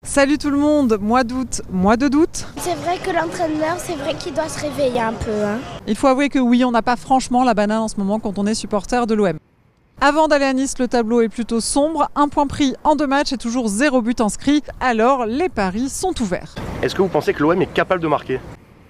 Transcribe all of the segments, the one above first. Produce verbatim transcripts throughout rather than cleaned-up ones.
Salut tout le monde, mois d'août, mois de doute. C'est vrai que l'entraîneur, c'est vrai qu'il doit se réveiller un peu. Hein. Il faut avouer que oui, on n'a pas franchement la banane en ce moment quand on est supporter de l'O M. Avant d'aller à Nice, le tableau est plutôt sombre. Un point pris en deux matchs et toujours zéro but inscrit. Alors, les paris sont ouverts. Est-ce que vous pensez que l'O M est capable de marquer ?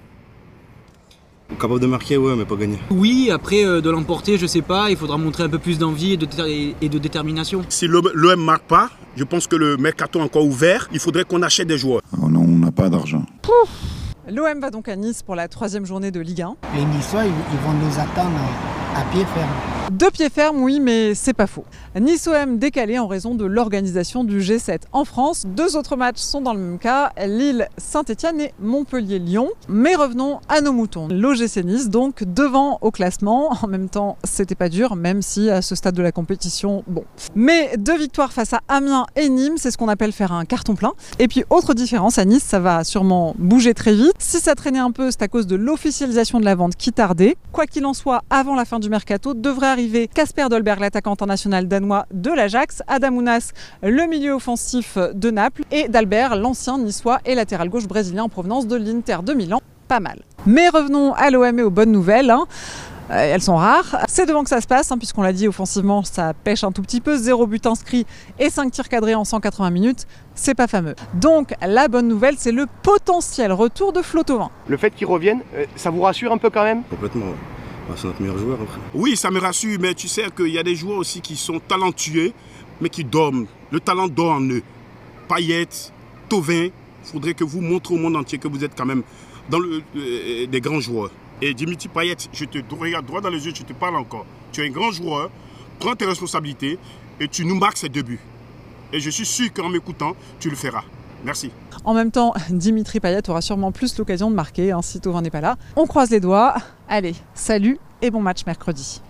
Capable de marquer, ouais, mais pas gagner. Oui, après euh, de l'emporter, je sais pas, il faudra montrer un peu plus d'envie et de, et de détermination. Si l'O M ne marque pas, je pense que le mercato est encore ouvert, il faudrait qu'on achète des joueurs. Oh non, on n'a pas d'argent. L'O M va donc à Nice pour la troisième journée de Ligue un. Les Niçois, ils, ils vont nous attendre à pied ferme. De pied ferme, oui, mais c'est pas faux. Nice-O M décalé en raison de l'organisation du G sept en France. Deux autres matchs sont dans le même cas, Lille-Saint-Etienne et Montpellier-Lyon. Mais revenons à nos moutons. L'O G C Nice, donc devant au classement. En même temps, c'était pas dur, même si à ce stade de la compétition, bon. Mais deux victoires face à Amiens et Nîmes, c'est ce qu'on appelle faire un carton plein. Et puis, autre différence, à Nice, ça va sûrement bouger très vite. Si ça traînait un peu, c'est à cause de l'officialisation de la vente qui tardait. Quoi qu'il en soit, avant la fin du mercato, devrait arriver Casper Dolberg, l'attaquant international danois de l'Ajax, Adam Ounas, le milieu offensif de Naples, et Dalbert, l'ancien niçois et latéral gauche brésilien en provenance de l'Inter de Milan. Pas mal. Mais revenons à l'O M et aux bonnes nouvelles. Hein. Euh, elles sont rares. C'est devant que ça se passe, hein, puisqu'on l'a dit, offensivement, ça pêche un tout petit peu. Zéro but inscrit et cinq tirs cadrés en cent quatre-vingts minutes. C'est pas fameux. Donc, la bonne nouvelle, c'est le potentiel retour de Flo Thauvin. Le fait qu'il revienne, ça vous rassure un peu quand même ? Complètement, ouais. C'est notre meilleur joueur après. Oui, ça me rassure, mais tu sais qu'il y a des joueurs aussi qui sont talentueux, mais qui dorment. Le talent dort en eux. Payet, Thauvin, il faudrait que vous montrez au monde entier que vous êtes quand même dans le, euh, des grands joueurs. Et Dimitri Payet, je te regarde droit dans les yeux, je te parle encore. Tu es un grand joueur, prends tes responsabilités et tu nous marques ces deux buts. Et je suis sûr qu'en m'écoutant, tu le feras. Merci. En même temps, Dimitri Payet aura sûrement plus l'occasion de marquer hein, si Thauvin n'est pas là. On croise les doigts. Allez, salut et bon match mercredi.